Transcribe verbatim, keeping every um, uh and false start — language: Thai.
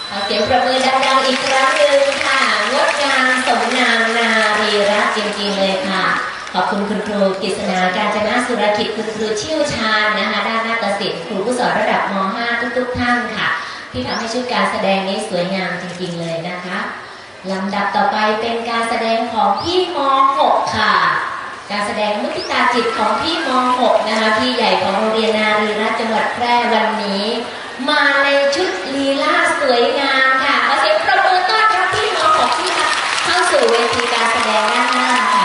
ขอเสียงประมือดังๆอีกครั้งหนึ่งค่ะงดงามสมนามนารีรัตน์จริงๆเลยค่ะขอบคุณคุณครูกฤษณาการจนะสุรกิจคุณครูเชี่ยวชาญนะคะด้านนาฏศิลป์ครูผู้สอนระดับม .ห้า ทุกๆท่านค่ะที่ทำให้ชุดการแสดงนี้สวยงามจริงๆเลยนะคะลำดับต่อไปเป็นการแสดงของพี่ม .หก ค่ะการแสดงมุทิตาจิตของพี่ม .หก นะคะพี่ใหญ่ของโรงเรียนนารีรัตน์จังหวัดแพร่วันนี้มาในชุดลีลาสวยงามค่ะขอเสียงปรบมือต้อนรับพี่ม .หก ที่เข้าสู่เวทีการแสดงด้านหน้าค่ะ